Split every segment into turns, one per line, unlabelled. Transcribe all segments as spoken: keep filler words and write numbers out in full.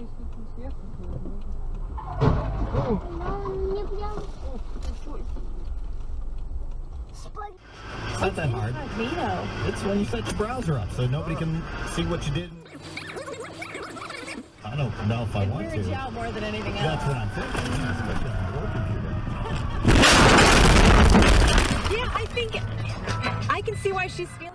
действительно сверху.
Мне прям...
It's not that hard. It's when you set your browser up so nobody can see what you did. I don't know if I
it
want to.
It weirds you out more than anything else.
That's what I'm thinking, especially on a work computer.
Yeah, I think I can see why she's feeling.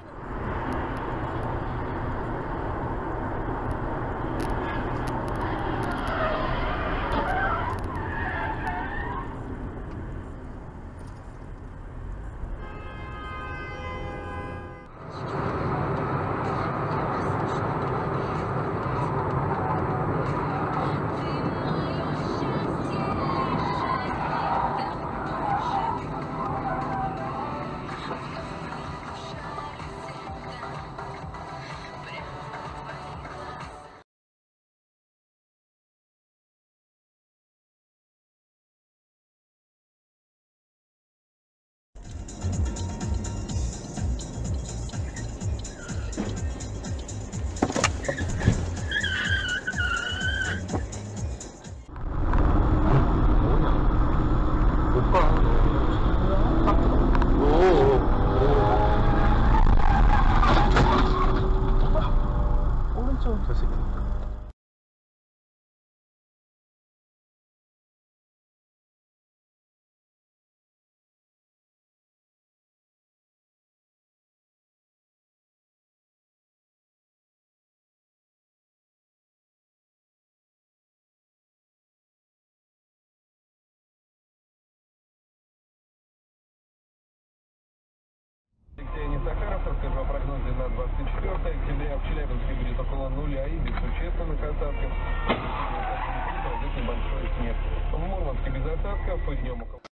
Сахаров, расскажу о прогнозе на двадцать четвёртое октября. В Челябинске будет около нуля и без существенных осадков. Небольшой снег. В Мурманске без осадков, и днем около...